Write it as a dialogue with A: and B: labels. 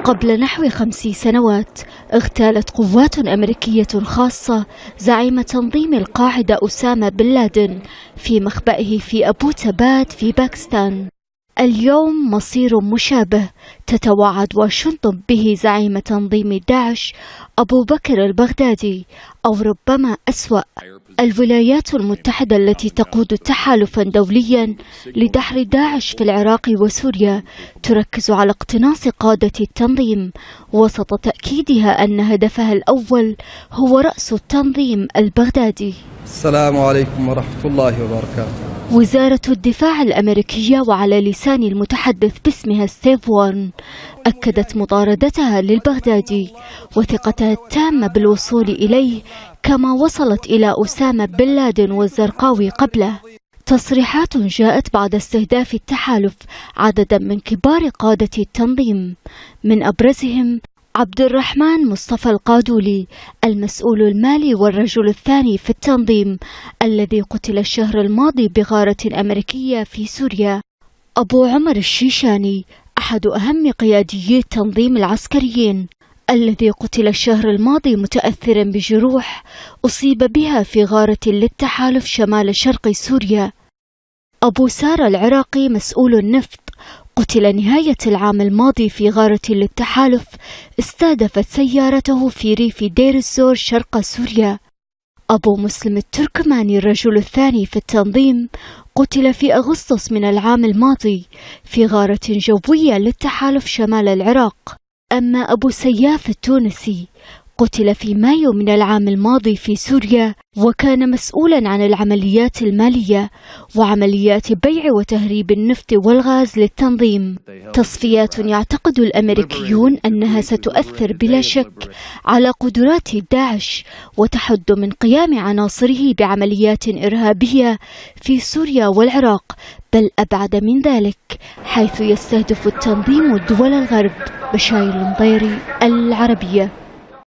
A: قبل نحو 5 سنوات اغتالت قوات أمريكية خاصة زعيم تنظيم القاعدة أسامة بن لادن في مخبئه في أبوتاباد في باكستان. اليوم مصير مشابه تتوعد واشنطن به زعيم تنظيم داعش أبو بكر البغدادي، أو ربما أسوأ. الولايات المتحدة التي تقود تحالفا دوليا لدحر داعش في العراق وسوريا تركز على اقتناص قادة التنظيم، وسط تأكيدها أن هدفها الأول هو رأس التنظيم البغدادي.
B: السلام عليكم ورحمة الله وبركاته.
A: وزارة الدفاع الأمريكية وعلى لسان المتحدث باسمها ستيف وارن أكدت مطاردتها للبغدادي وثقتها التامة بالوصول إليه، كما وصلت إلى أسامة بن لادن والزرقاوي قبله. تصريحات جاءت بعد استهداف التحالف عددا من كبار قادة التنظيم، من أبرزهم عبد الرحمن مصطفى القادولي المسؤول المالي والرجل الثاني في التنظيم الذي قتل الشهر الماضي بغارة أمريكية في سوريا، أبو عمر الشيشاني أحد أهم قياديي التنظيم العسكريين الذي قتل الشهر الماضي متأثرا بجروح أصيب بها في غارة للتحالف شمال شرق سوريا، أبو سارة العراقي مسؤول النفط قتل نهاية العام الماضي في غارة للتحالف استهدفت سيارته في ريف دير الزور شرق سوريا، أبو مسلم التركماني الرجل الثاني في التنظيم قتل في أغسطس من العام الماضي في غارة جوية للتحالف شمال العراق. أما أبو سياف التونسي قتل في مايو من العام الماضي في سوريا، وكان مسؤولا عن العمليات المالية وعمليات بيع وتهريب النفط والغاز للتنظيم. تصفيات يعتقد الأمريكيون أنها ستؤثر بلا شك على قدرات داعش وتحد من قيام عناصره بعمليات إرهابية في سوريا والعراق، بل أبعد من ذلك، حيث يستهدف التنظيم دول الغرب. بشاير المضيري، العربية.